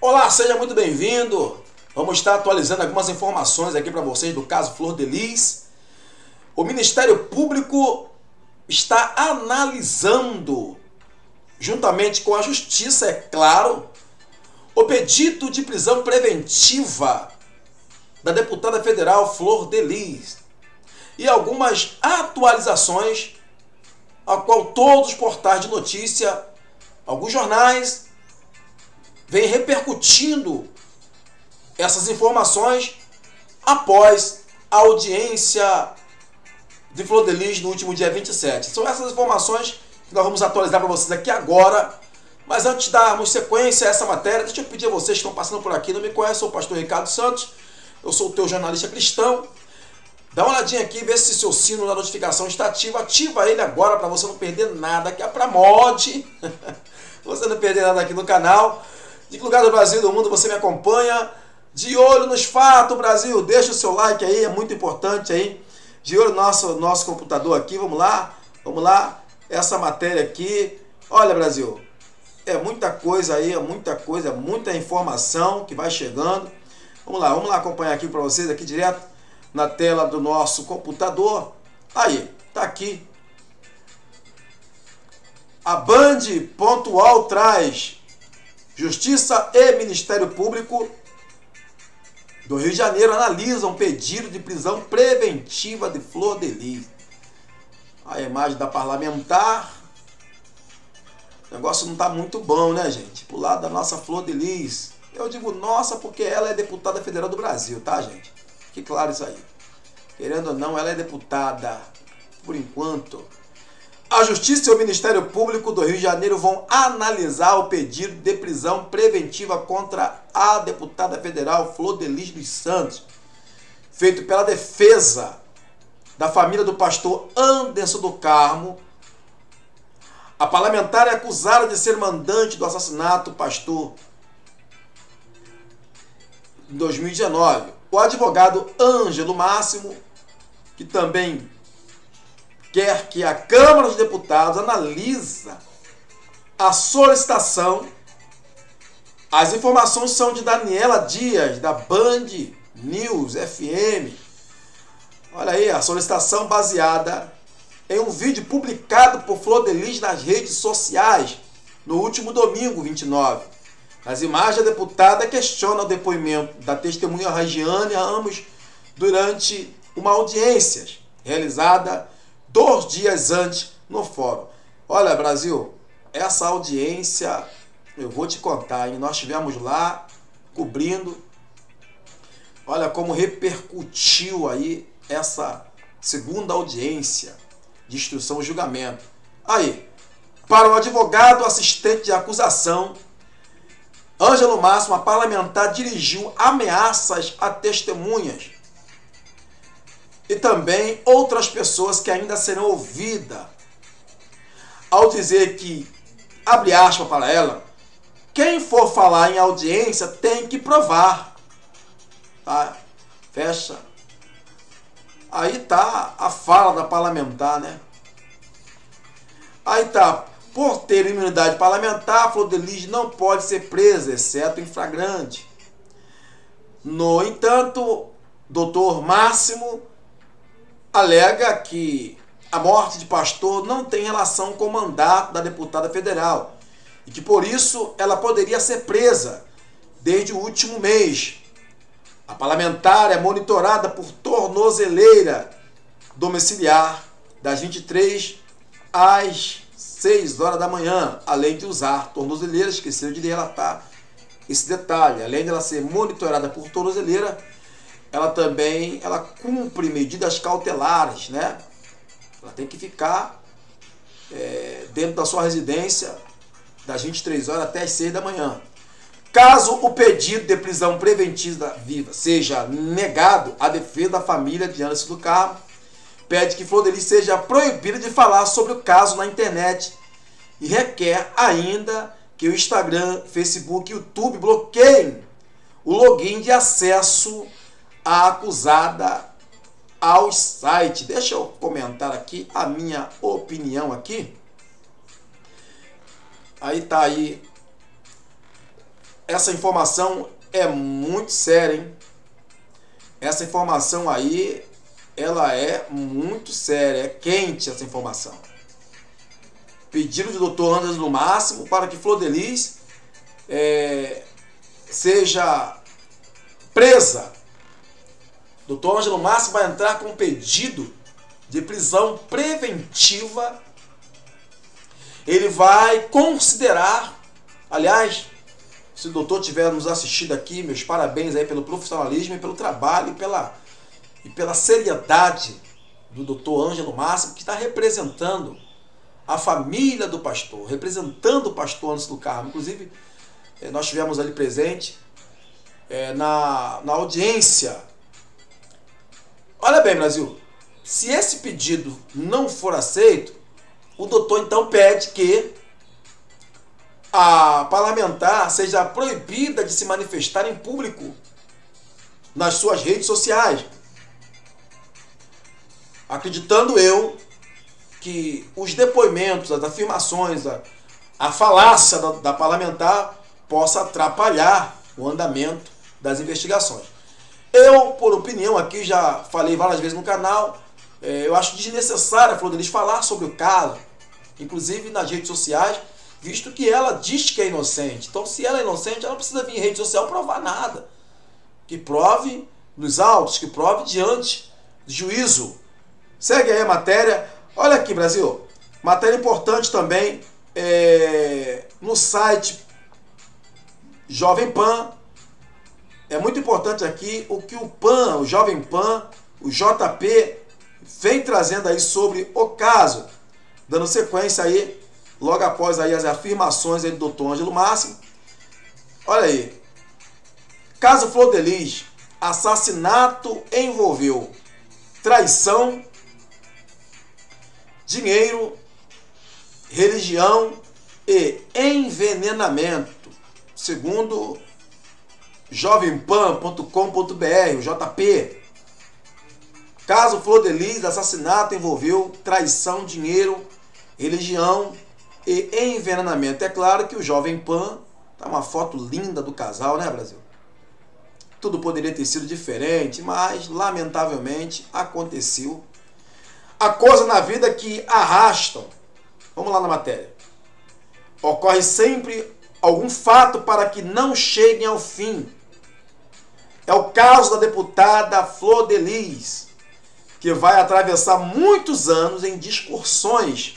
Olá, seja muito bem-vindo. Vamos estar atualizando algumas informações aqui para vocês do caso Flor de Lis. O Ministério Público está analisando, juntamente com a Justiça, é claro, o pedido de prisão preventiva da deputada federal Flor de Lis e algumas atualizações a qual todos os portais de notícia, alguns jornais, vêm repercutindo essas informações após a audiência de Flor de Lis no último dia 27. São essas informações que nós vamos atualizar para vocês aqui agora. Mas antes de darmos sequência a essa matéria, deixa eu pedir a vocês que estão passando por aqui, não me conhecem, sou o pastor Ricardo Santos, eu sou o teu jornalista cristão. Dá uma olhadinha aqui, vê se seu sino da notificação está ativo. Ativa ele agora para você não perder nada, que é para mod. Você não perder nada aqui no canal. De que lugar do Brasil e do mundo você me acompanha? De olho nos fatos, Brasil. Deixa o seu like aí, é muito importante aí. De olho no nosso computador aqui, vamos lá. Vamos lá. Essa matéria aqui. Olha, Brasil, é muita coisa aí, é muita informação que vai chegando. Vamos lá acompanhar aqui para vocês aqui direto na tela do nosso computador. Aí, tá aqui. A Band.UOL traz: Justiça e Ministério Público do Rio de Janeiro analisam pedido de prisão preventiva de Flor de Lis. A imagem da parlamentar. O negócio não tá muito bom, né, gente? Pro lado da nossa Flor de Lis. Eu digo nossa porque ela é deputada federal do Brasil, tá, gente? Fique claro isso aí. Querendo ou não, ela é deputada, por enquanto. A Justiça e o Ministério Público do Rio de Janeiro vão analisar o pedido de prisão preventiva contra a deputada federal Flor de Lis dos Santos, feito pela defesa da família do pastor Anderson do Carmo. A parlamentar é acusada de ser mandante do assassinato do pastor em 2019. O advogado Ângelo Máximo, que também quer que a Câmara dos Deputados analise a solicitação. As informações são de Daniela Dias, da Band News FM. Olha aí, a solicitação baseada em um vídeo publicado por Flor de Lis nas redes sociais no último domingo, 29. Nas imagens, a deputada questiona o depoimento da testemunha Regiane Ramos durante uma audiência realizada 2 dias antes no fórum. Olha, Brasil, essa audiência, eu vou te contar, hein? Nós estivemos lá cobrindo. Olha como repercutiu aí essa segunda audiência de instrução e julgamento. Aí, para o advogado assistente de acusação, Ângelo Máximo, a parlamentar dirigiu ameaças a testemunhas e também outras pessoas que ainda serão ouvidas, ao dizer que, abre aspas para ela, quem for falar em audiência tem que provar. Tá? Fecha. Aí tá a fala da parlamentar, né? Aí tá: por ter imunidade parlamentar, Flor de Lis não pode ser presa, exceto em flagrante. No entanto, doutor Máximo alega que a morte de pastor não tem relação com o mandato da deputada federal e que, por isso, ela poderia ser presa desde o último mês. A parlamentar é monitorada por tornozeleira domiciliar das 23 às 6 horas da manhã, além de usar tornozeleira. Esqueci de relatar esse detalhe. Além de ela ser monitorada por tornozeleira, ela cumpre medidas cautelares, né? Ela tem que ficar dentro da sua residência das 23 horas até as 6 da manhã. Caso o pedido de prisão preventiva seja negado, a defesa da família de Anderson do Carmo pede que Flor de Lis seja proibida de falar sobre o caso na internet e requer ainda que o Instagram, Facebook e YouTube bloqueiem o login de acesso à acusada ao site. Deixa eu comentar aqui a minha opinião aqui. Aí tá aí essa informação é muito séria, hein? Essa informação aí, ela é muito séria, é quente essa informação. Pedido do Dr. Ângelo Máximo para que Flor de Lis seja presa. Dr. Ângelo Máximo vai entrar com um pedido de prisão preventiva. Ele vai considerar, aliás, se o doutor tiver nos assistido aqui, meus parabéns aí pelo profissionalismo e pelo trabalho e pela seriedade do Dr. Ângelo Máximo, que está representando a família do pastor, representando o pastor Anderson do Carmo. Inclusive, nós tivemos ali presente na audiência. Olha bem, Brasil, se esse pedido não for aceito, o doutor então pede que a parlamentar seja proibida de se manifestar em público nas suas redes sociais. Acreditando eu que os depoimentos, as afirmações, a falácia da parlamentar possa atrapalhar o andamento das investigações. Eu, por opinião, aqui já falei várias vezes no canal, eu acho desnecessário a Flor de Lis falar sobre o caso, inclusive nas redes sociais, visto que ela diz que é inocente. Então, se ela é inocente, ela não precisa vir em rede social provar nada. Que prove nos autos, que prove diante de juízo. Segue aí a matéria. Olha aqui, Brasil. Matéria importante também no site Jovem Pan. É muito importante aqui o que o PAN, o Jovem Pan, o JP, vem trazendo aí sobre o caso. Dando sequência aí, logo após aí as afirmações aí do Dr. Ângelo Máximo. Olha aí. Caso Flor de Lis, assassinato envolveu traição, dinheiro, religião e envenenamento, segundo jovempan.com.br, o JP. Caso Flor de Lis, assassinato envolveu traição, dinheiro, religião e envenenamento. É claro que o Jovem Pan tá uma foto linda do casal, né, Brasil? Tudo poderia ter sido diferente, mas lamentavelmente aconteceu. A coisa na vida que arrastam. Vamos lá na matéria. Ocorre sempre algum fato para que não cheguem ao fim. É o caso da deputada Flor de Lis, que vai atravessar muitos anos em discussões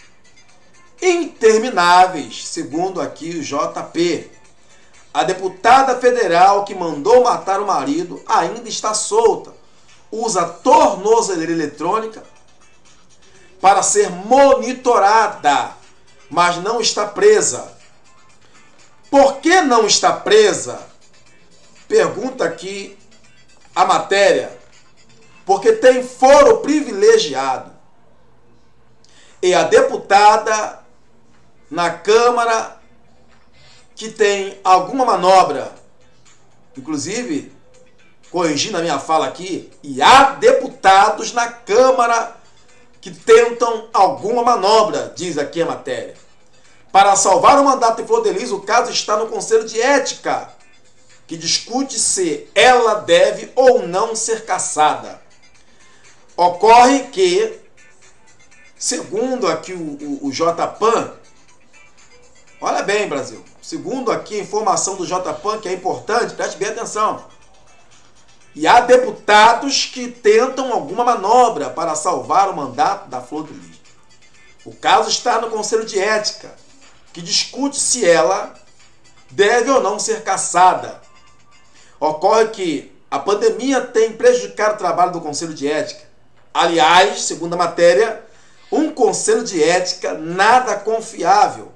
intermináveis, segundo aqui o JP. A deputada federal que mandou matar o marido ainda está solta. Usa tornozeleira eletrônica para ser monitorada, mas não está presa. Por que não está presa? Pergunta aqui a matéria. Porque tem foro privilegiado. E a deputada na Câmara que tem alguma manobra, inclusive, corrigindo a minha fala aqui, e há deputados na Câmara que tentam alguma manobra, diz aqui a matéria. Para salvar o mandato de Flor de Lis, o caso está no Conselho de Ética, que discute se ela deve ou não ser cassada. Ocorre que, segundo aqui o JPAN, olha bem, Brasil, segundo aqui a informação do JPAN, que é importante, preste bem atenção. E há deputados que tentam alguma manobra para salvar o mandato da Flor de Lis. O caso está no Conselho de Ética, que discute se ela deve ou não ser cassada. Ocorre que a pandemia tem prejudicado o trabalho do Conselho de Ética. Aliás, segundo a matéria, um Conselho de Ética nada confiável.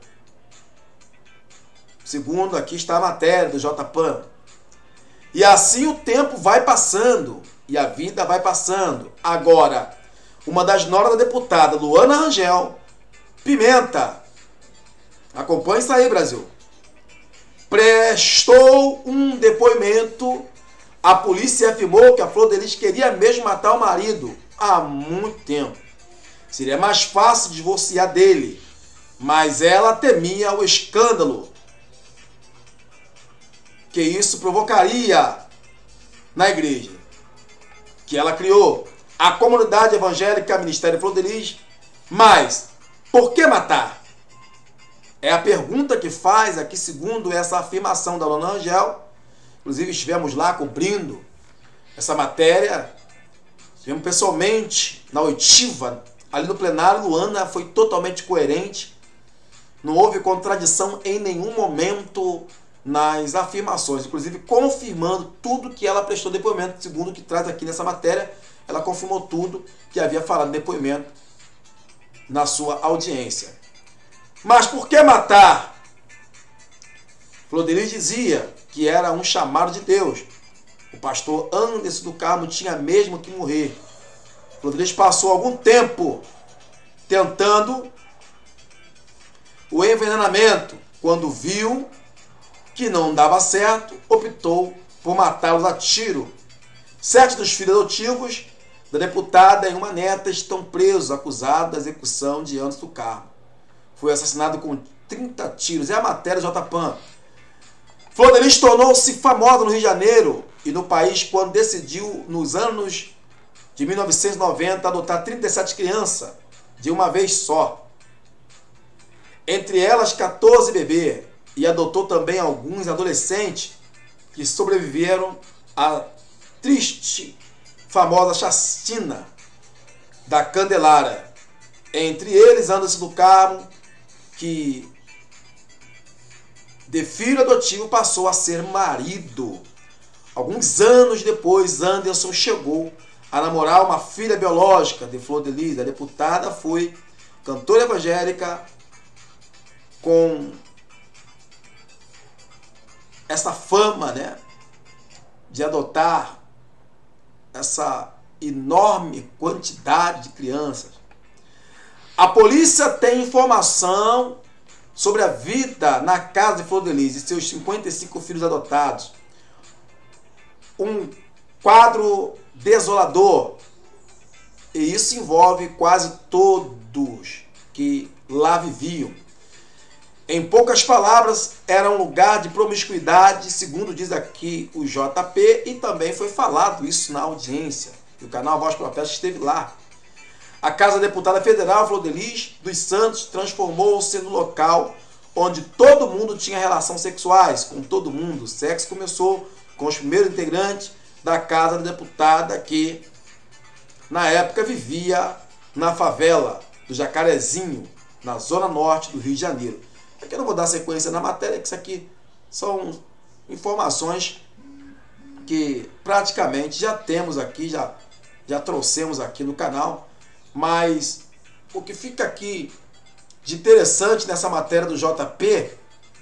Segundo aqui está a matéria do JPAN. E assim o tempo vai passando e a vida vai passando. Agora, uma das noras da deputada Luana Rangel Pimenta, acompanhe isso aí, Brasil, prestou um depoimento. A polícia afirmou que a Flor de Lis queria mesmo matar o marido há muito tempo. Seria mais fácil divorciar dele, mas ela temia o escândalo. que isso provocaria na igreja que ela criou, a comunidade evangélica Ministério Flor de Lis. Mas por que matar? É a pergunta que faz aqui, segundo essa afirmação da Dona Angel. Inclusive estivemos lá cobrindo essa matéria, estivemos pessoalmente na oitiva, ali no plenário. Luana foi totalmente coerente, não houve contradição em nenhum momento nas afirmações, inclusive confirmando tudo que ela prestou depoimento, segundo o que traz aqui nessa matéria. Ela confirmou tudo que havia falado no depoimento na sua audiência. Mas por que matar? Flor de Lis dizia que era um chamado de Deus. O pastor Anderson do Carmo tinha mesmo que morrer. Flor de Lis passou algum tempo tentando o envenenamento. Quando viu que não dava certo, optou por matá-los a tiro. 7 dos filhos adotivos da deputada e uma neta estão presos, acusados da execução de Anderson do Carmo. Foi assassinado com 30 tiros. É a matéria JPAN. Flor de Lis tornou-se famosa no Rio de Janeiro e no país quando decidiu, nos anos de 1990, adotar 37 crianças de uma vez só. Entre elas, 14 bebês. E adotou também alguns adolescentes que sobreviveram à triste, famosa chacina da Candelária. Entre eles, Anderson do Carmo, que de filho adotivo passou a ser marido. Alguns anos depois, Anderson chegou a namorar uma filha biológica de Flor de Lis. A deputada foi cantora evangélica com essa fama, né, de adotar essa enorme quantidade de crianças. A polícia tem informação sobre a vida na casa de Flor de Lis e seus 55 filhos adotados. Um quadro desolador. E isso envolve quase todos que lá viviam. Em poucas palavras, era um lugar de promiscuidade, segundo diz aqui o JP, e também foi falado isso na audiência. E o canal Voz Profética esteve lá. A Casa da Deputada Federal Flor de Lis dos Santos transformou-se no local onde todo mundo tinha relações sexuais, com todo mundo. O sexo começou com os primeiros integrantes da Casa da Deputada, que na época vivia na favela do Jacarezinho, na zona norte do Rio de Janeiro. Aqui eu não vou dar sequência na matéria, que isso aqui são informações que praticamente já temos aqui, já trouxemos aqui no canal. Mas o que fica aqui de interessante nessa matéria do JP,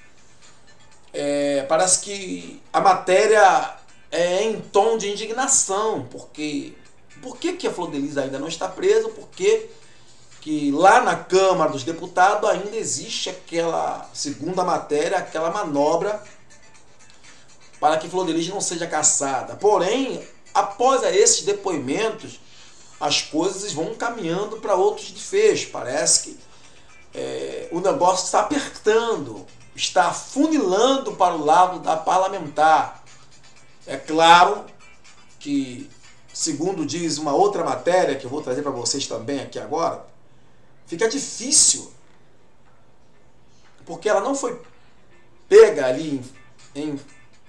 parece que a matéria é em tom de indignação, porque por que a Flor de Lis ainda não está presa? Porque que lá na Câmara dos Deputados ainda existe aquela, segundo a matéria, aquela manobra para que Flor de Lis não seja caçada. Porém, após esses depoimentos, as coisas vão caminhando para outros desfechos. Parece que o negócio está apertando, está afunilando para o lado da parlamentar. É claro que, segundo diz uma outra matéria, que eu vou trazer para vocês também aqui agora, fica difícil, porque ela não foi pega ali em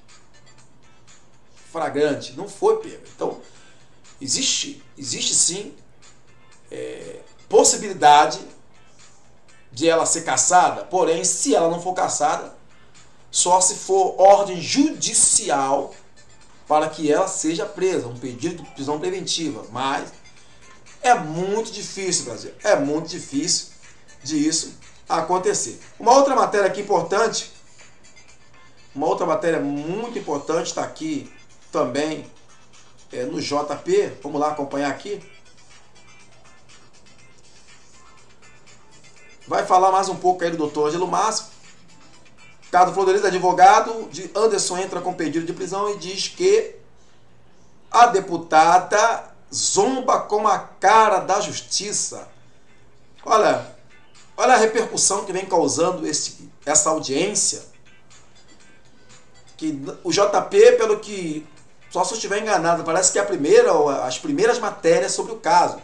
flagrante, não foi pega. Então, existe sim possibilidade de ela ser caçada, porém, se ela não for caçada, só se for ordem judicial para que ela seja presa, um pedido de prisão preventiva. Mas é muito difícil, Brasil, é muito difícil de isso acontecer. Uma outra matéria aqui importante, uma outra matéria muito importante está aqui também no JP. Vamos lá acompanhar aqui. Vai falar mais um pouco aí do doutor Ângelo Márcio. Caso Flor de Lis, advogado de Anderson entra com pedido de prisão e diz que a deputada zomba com a cara da justiça. Olha a repercussão que vem causando essa audiência. que o JP, pelo que, só se eu estiver enganado, parece que é a primeira, ou as primeiras matérias sobre o caso.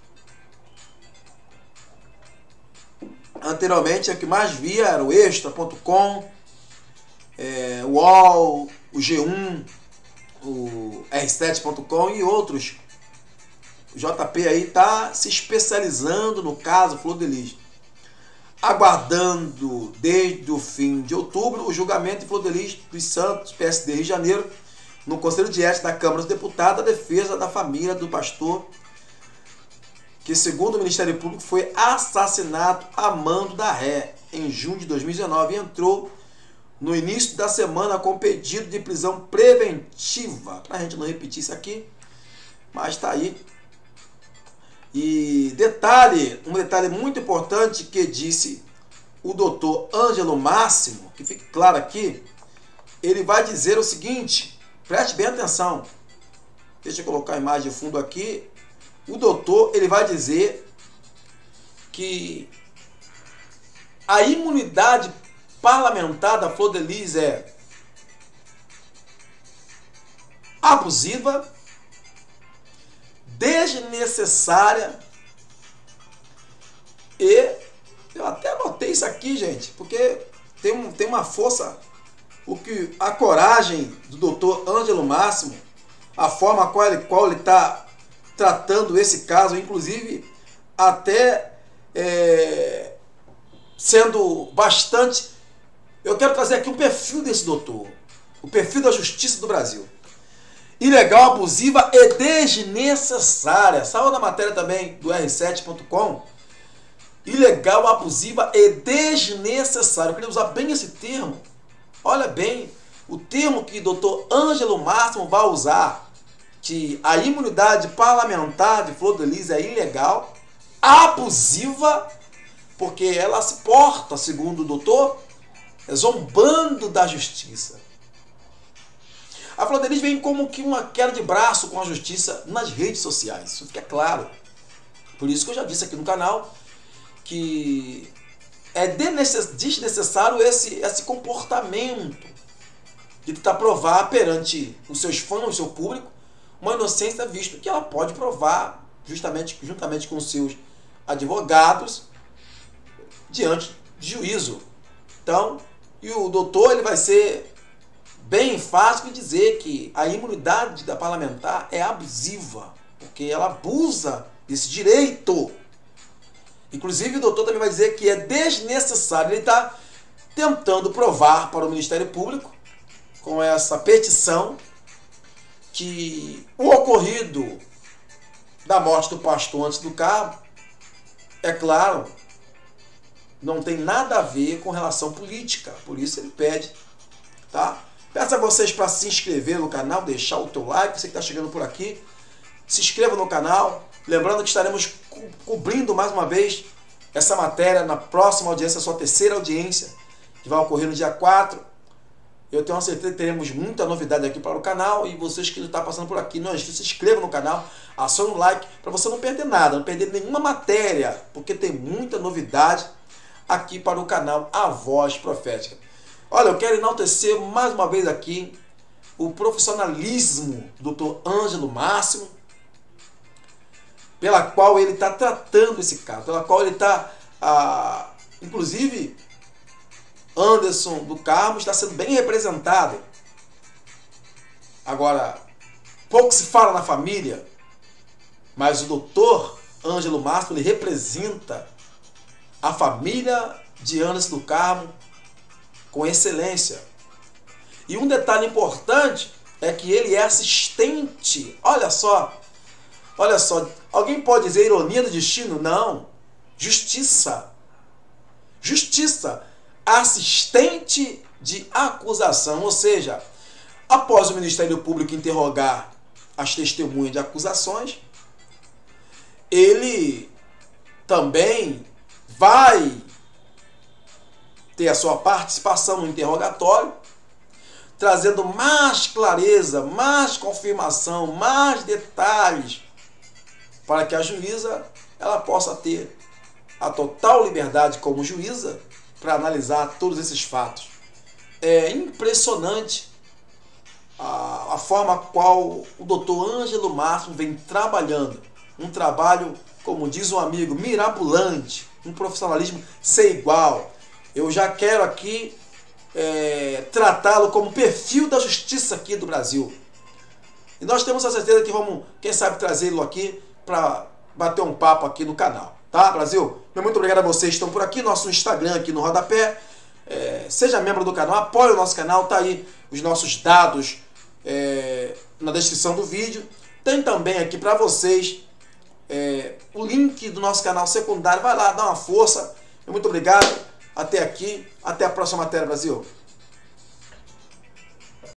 Anteriormente, o que mais via era o Extra.com, o UOL, o G1, o R7.com e outros. O JP aí está se especializando no caso Flor de Lis, aguardando desde o fim de outubro o julgamento de Flor de Lis dos Santos, PSD Rio de Janeiro, no Conselho de Ética da Câmara dos Deputados, a defesa da família do pastor, que segundo o Ministério Público foi assassinado a mando da ré em junho de 2019 e entrou no início da semana com pedido de prisão preventiva. Para a gente não repetir isso aqui, mas está aí. E um detalhe muito importante que disse o doutor Ângelo Máximo, que fique claro aqui, ele vai dizer o seguinte, preste bem atenção, deixa eu colocar a imagem de fundo aqui. O doutor, ele vai dizer que a imunidade parlamentar da Flor de Lis é abusiva, desnecessária e eu até anotei isso aqui, gente, porque tem uma força, a coragem do doutor Ângelo Máximo, a forma qual ele está tratando esse caso, inclusive até sendo bastante... Eu quero trazer aqui um perfil desse doutor, o perfil da justiça do Brasil. Ilegal, abusiva e desnecessária. Saiu na matéria também do R7.com. Ilegal, abusiva e desnecessária. Eu queria usar bem esse termo. Olha bem, o termo que o doutor Ângelo Máximo vai usar, que a imunidade parlamentar de Flor de Lis é ilegal, abusiva, porque ela se porta, segundo o doutor, zombando da justiça. A Flor de Lis vem como que uma queda de braço com a justiça nas redes sociais, isso fica claro. Por isso que eu já disse aqui no canal que é desnecessário esse comportamento de tentar provar perante os seus fãs, o seu público, uma inocência, visto que ela pode provar juntamente com os seus advogados diante de juízo. Então, e o doutor ele vai ser bem enfático em dizer que a imunidade da parlamentar é abusiva, porque ela abusa desse direito. Inclusive o doutor também vai dizer que é desnecessário. Ele está tentando provar para o Ministério Público, com essa petição, que o ocorrido da morte do pastor antes do carro, é claro, não tem nada a ver com relação política. Por isso ele pede, tá? Peço a vocês para se inscrever no canal, deixar o teu like, você que está chegando por aqui, se inscreva no canal. Lembrando que estaremos cobrindo mais uma vez essa matéria na próxima audiência, a sua terceira audiência, que vai ocorrer no dia 4. Eu tenho certeza que teremos muita novidade aqui para o canal, e vocês que estão passando por aqui, não se inscrevam no canal, acione o like para você não perder nada, não perder nenhuma matéria, porque tem muita novidade aqui para o canal A Voz Profética. Olha, eu quero enaltecer mais uma vez aqui o profissionalismo do Dr. Ângelo Máximo, pela qual ele está tratando esse caso, pela qual ele está, inclusive, Anderson do Carmo está sendo bem representado. Agora, pouco se fala na família, mas o doutor Ângelo Máximo, ele representa a família de Anderson do Carmo com excelência. E um detalhe importante é que ele é assistente. Olha só, alguém pode dizer ironia do destino? Não. Justiça. Justiça. Assistente de acusação, ou seja, após o Ministério Público interrogar as testemunhas de acusações, ele também vai ter a sua participação no interrogatório, trazendo mais clareza, mais confirmação, mais detalhes, para que a juíza ela possa ter a total liberdade como juíza para analisar todos esses fatos. É impressionante a forma qual o doutor Ângelo Máximo vem trabalhando. Um trabalho, como diz um amigo, mirabolante, um profissionalismo sem igual. Eu já quero aqui tratá-lo como perfil da justiça aqui do Brasil. E nós temos a certeza que vamos, quem sabe, trazê-lo aqui para bater um papo aqui no canal. Tá, Brasil? Muito obrigado a vocês que estão por aqui. Nosso Instagram aqui no rodapé. Seja membro do canal, apoie o nosso canal. Tá aí os nossos dados na descrição do vídeo. Tem também aqui para vocês o link do nosso canal secundário. Vai lá, dá uma força. Muito obrigado. Até aqui. Até a próxima matéria, Brasil.